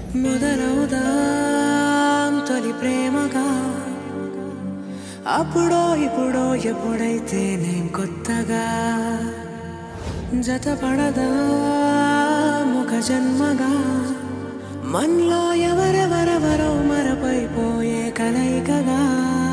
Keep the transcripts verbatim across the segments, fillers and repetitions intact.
మొదలవుదాం తొలి ప్రేమగా అప్పుడో ఇప్పుడో ఎప్పుడైతే నేను కొత్తగా జతపడదా ముఖ జన్మగా మనలో ఎవరెవరెవరో మరపైపోయే కలయికగా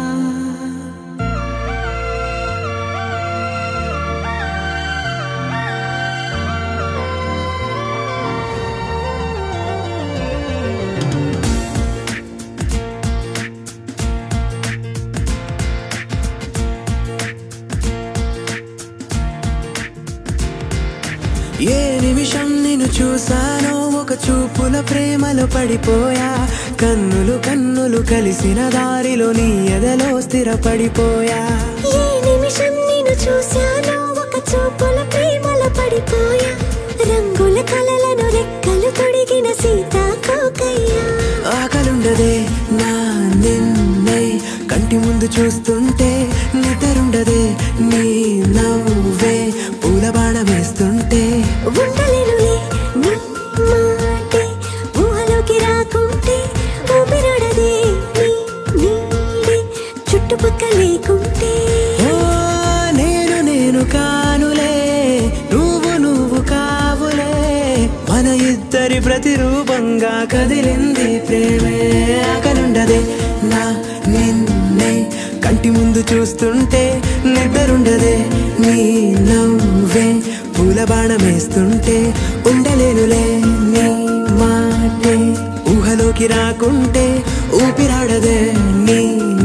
ఏ నిమిషం నిన్ను చూసానో ఒక చూపుల ప్రేమలో పడిపోయా కన్నులు కన్నులు కలిసిన దారిలో నీ ఎదలో స్థిరపడిపోయా ఏ నిమిషం నిన్ను చూసానో ఒక చూపుల ప్రేమలో పడిపోయా రంగుల కలలను రెక్కలు తొడిగిన సీతాకోకయ్యా ఆకలుండదే నా నిన్నే కంటి ముందు చూస్తుంటే నిద్రుండదే నీ నవ్వే పూల బాణం వేస్తుంటే ఉండలేనులే నీ మాటే ఊహలోకి రాకుంటే ఊపిరాడదే నీ నీడే చుట్టుపక్కల లేకుంటే ఓ నేను నేను కానులే నువ్వు నువ్వు కావులే మన ఇద్దరి ప్రతిరూపంగా కదిలింది ప్రేమే ఆకలుండదే నా నిన్నే కంటి ముందు చూస్తుంటే నిద్రుండదే నీ నవ్వే పూల బాణం వేస్తుంటే ఉండలేనులే నీ మాటే ఊహలోకి రాకుంటే ఊపిరాడదే నీ